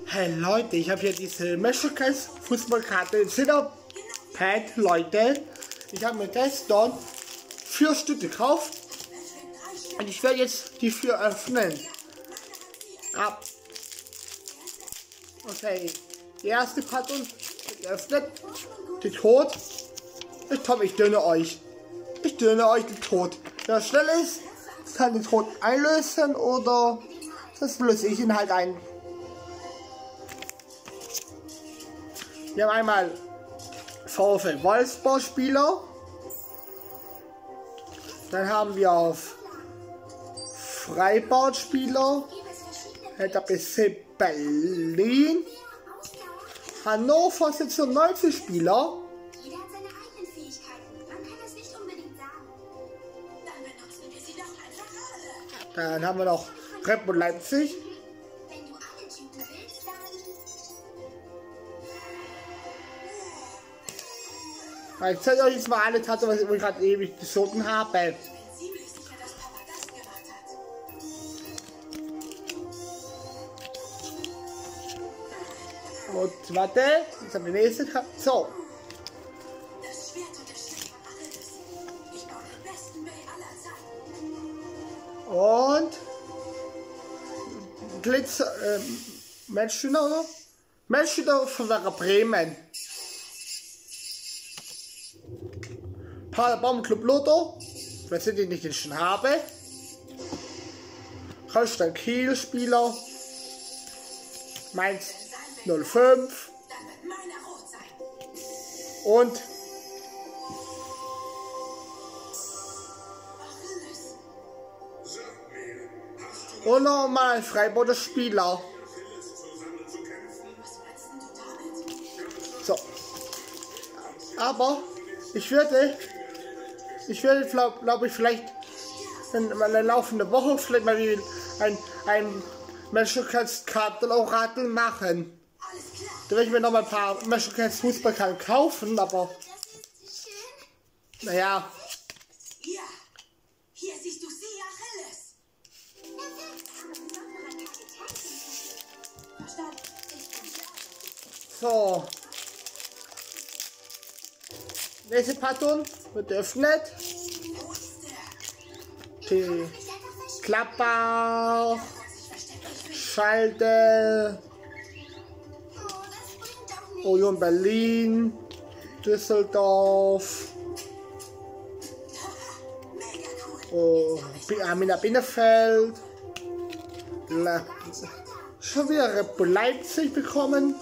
Hey Leute, ich habe hier diese Mexicans Fußballkarte in Cinderpad, Leute. Ich habe mir gestern 4 Stück gekauft und ich werde jetzt die 4 öffnen. Okay, die erste Packung wird geöffnet. Die Tod. Ich dünne euch. Ich dünne euch den Tod. Wer schnell ist, kann den Tod einlösen oder das löse ich ihn halt ein. Wir haben einmal VfL Wolfsburg Spieler. Dann haben wir auf Freiburg Spieler. Hertha BSC Berlin. Hannover 96 Spieler. Jeder hat seine eigenen Fähigkeiten. Man kann das nicht unbedingt sagen. Dann benutzen wir sie doch einfach alle. Dann haben wir noch Red Bull Leipzig. Wenn du alle Typen willst, dann... Ich zeige euch jetzt mal alle Taten, was ich gerade ewig gesogen habe. Ich bin ziemlich sicher, dass Papa das gemacht hat. Und warte, jetzt haben wir die nächste Karte. So. Das Schwert und der Schild von Achilles. Ich baue den besten Bay aller Zeiten. Und Glitzer, Menschhüter, oder? Menschhüter von Werder Bremen. Paderborn Club Lotto. Wer sind die nicht, den schon habe? Holstein Kiel Spieler. Mainz 05. Dann wird meiner rot sein. Und Achilles. und nochmal ein Freiburger Spieler. Was meinst du damit? So. Aber ich werde glaube ich, vielleicht in meiner laufenden Woche vielleicht mal wieder ein Menschlichkeitskarten-Orakel machen. Alles klar. Da werde ich mir noch mal ein paar Menschlichkeitsfußballkarten kaufen, aber naja. Ja. Hier siehst du sie, Achilles. Verstanden. Ich bin schlau. So. Nächste Packung wird geöffnet. Wo ist der? Die Klapper, Kann sich verstecken. Schalke, Oh, das bringt doch nichts. Union Berlin, Düsseldorf, Mega cool. Arminia Bielefeld, schon wieder Red Bull Leipzig bekommen.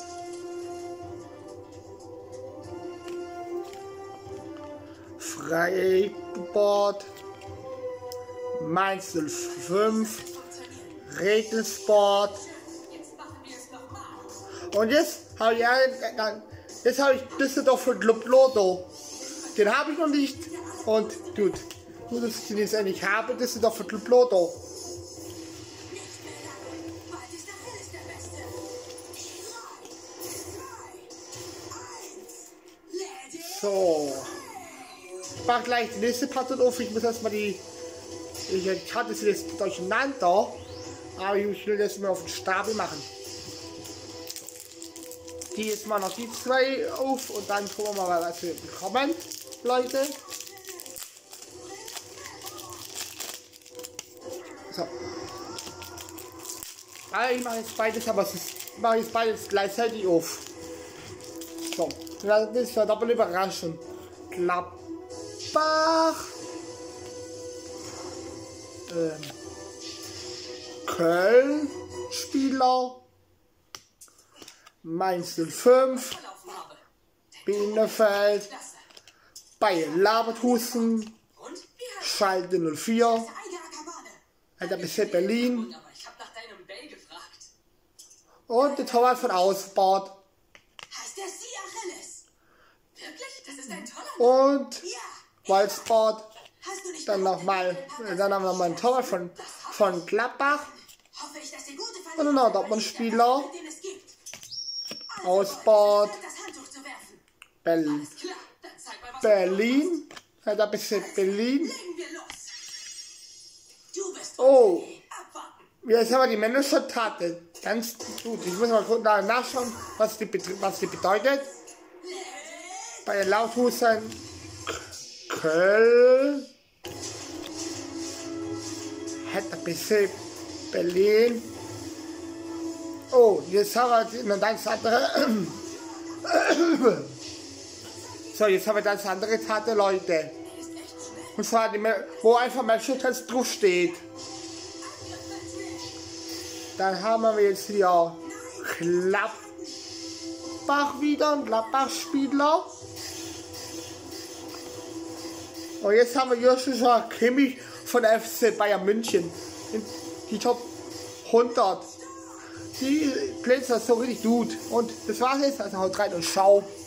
Freiburg, Mainz 05, Regensburg. Jetzt machen wir es nochmal. Und jetzt habe ich Düsseldorf für Club Lotto. Den habe ich noch nicht. Und gut, nur dass ich den jetzt endlich habe, Düsseldorf für Club Lotto. Nicht mehr lange. Bald ist Achilles der Beste. 3, 2, 1. Let it So. Ich mache gleich die nächste Packung auf. Ich muss erstmal ich hatte sie jetzt durcheinander. Aber ich will das mal auf den Stapel machen. Die jetzt mal noch die 2 auf und dann gucken wir mal, was wir bekommen, Leute. So. Also ich mache jetzt beides, aber mache jetzt beides gleichzeitig auf. So, das ist ja doppelt überraschend. Klappbach. Köln Spieler. Mainz 05. verlaufen habe. Bielefeld. Klasse. Bayer Leverkusen. Und? Wie heißt Schalke 04. der eigene Akabane? Hertha BSC Berlin. Aber ich habe nach deinem Bell gefragt. Und der Torwart von Ausbord. Heißt der Sie Achilles? Wirklich? Das ist ein toller Name. Und Ja. Wolfsburg. Hast du nicht Dann haben wir nochmal einen Torwart von Gladbach. Hoffe ich, dass dir gute Und dann noch Dortmund-Spieler. den es gibt. Ausbord. Das Handtuch zu werfen. Berlin. Klar, dann zeig mal, was Berlin. Hertha BSC Berlin. legen wir los. Du bist Oh. abwarten. Jetzt haben wir die Manager-Tate. Ganz gut. Ich muss mal kurz nachschauen, was die bedeutet. Bei den Lauthusern Köln. Hätte ein bisschen Berlin. Oh, jetzt haben wir eine ganz andere. So, jetzt haben wir ganz andere Karte, Leute. Und zwar, wo einfach mal Schütters drauf steht. Dann haben wir jetzt hier Gladbach wieder, ein Gladbach-Spieler. Und jetzt haben wir Joshua Kimmich von der FC Bayern München. Die Top 100. Die Plätze sind so richtig gut. Und das war's jetzt. Also haut rein und schau.